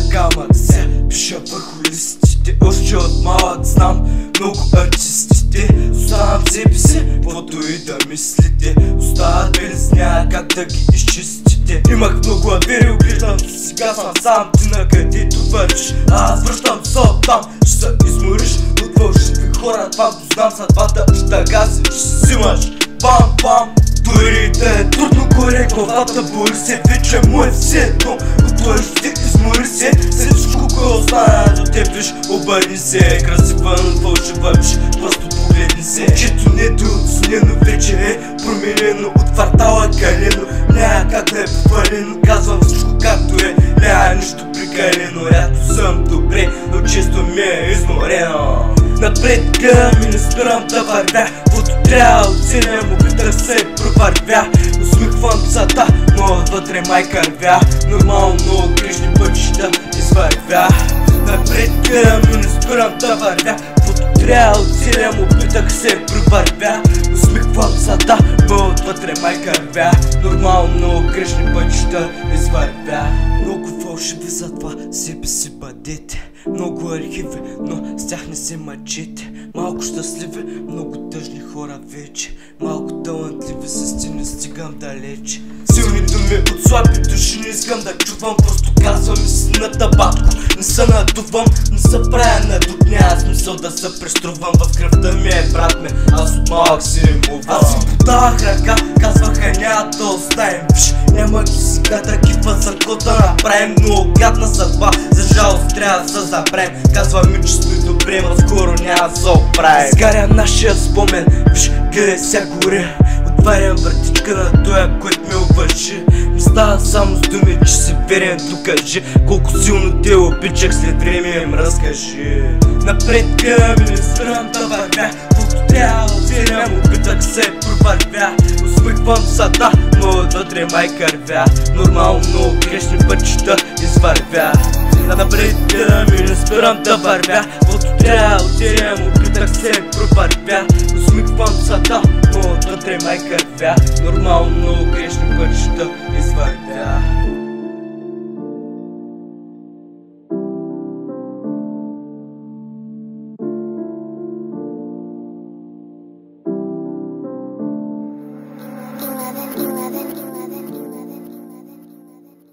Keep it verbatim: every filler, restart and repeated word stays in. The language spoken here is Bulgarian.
камък се пиша върху листите. Още от малък знам много артистите. Оставам себе си, каквото и да мислите. Остават белез, няма как да ги изчистите. Имах много авери, оглеждам се, сега съм сам. Ти на където вървиш, аз връщам се оттам. Ще се измориш от вълшиви хора, това го знам. Съдбата ще да гази, ще си взимаш бам бам. Дори да е трудно горе, главата бори се, вече му е все едно. Отвържи, измори се, след всичко кое остана до теб, виж, обърни се. Красива, но фалшива, виж, просто погледни се. Чето нето е отснено, вече е променено, от квартала калено. Няма как да е повалено, казвам всичко както е, няма нищо прекалено. Рядко съм добре, но често ми е изморено. Напред гледам и не спирам да вървя, каквото трябва от целия му битър се провървя. Усмихвам цата, но отвътре май кървя. Нормално от грешни пътища извървя. Напред гледам и не спирам да вървя, каквото трябва от целия му битър се провървя. Усмихвам цата, но отвътре май кървя. Нормално от грешни пътища извървя. Много фалшиви, затова себе си бъдете. Много архиви, но с тях не се мъчете. Малко щастливи, много тъжни хора вече. Малко талантливи, с ти не стигам далече. Силни думи от слаби души не искам да чувам. Просто казвам истината, батко. Не се надувам, не се правя на дух. Няма смисъл да се преструвам. В кръвта ми е брат ме, аз от малък си римувам. Аз им подавах ръка, казваха няма да оставим. Виж, няма ги сега такива за какво да направим. Много гадна съдба, за жалост трябва да се забравим. Казваме, че сме добре, но скоро няма да се оправим. Изгаря нашия спомен, виж, гледай ся горе. Отварям вратичка на тоя, който ме уважи. Не става само с думи, че си верен, докажи колко силно те обичах, след време им разкажи. Напред гледам и не спирам да вървя, колко трябва от целия му битък се провървя. Усмихвам сада, но отвътре май кървя. Нормално грешни пътища извървя. Напред гледам и не спирам да вървя, колко трябва от целия му битък се провървя. Усмихвам сада, но отвътре май кървя. Нормално грешни пътища извървя.